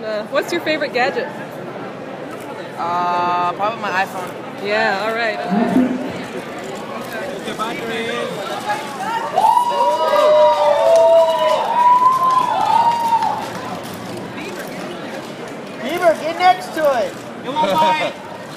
What's your favorite gadget? Probably my iPhone. Yeah, all right. Beiber, get next to it. Come on, Mike.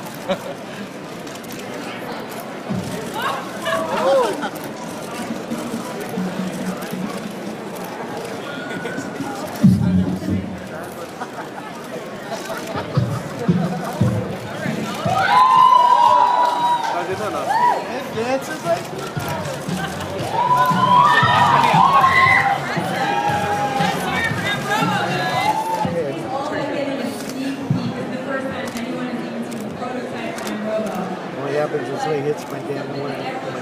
Dances like What happens is he hits my damn one.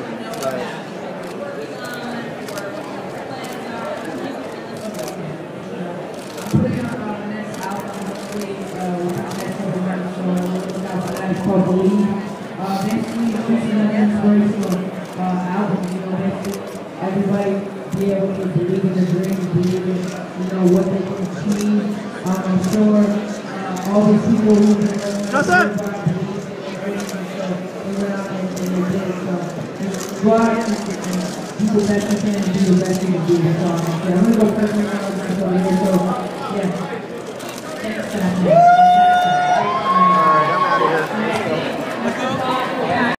Everybody be able to believe in the dream, believe in, what they can achieve. I'm sure all these people who go out and do the best you can and do the best you can do. So I'm going to go first round over here. So, yeah.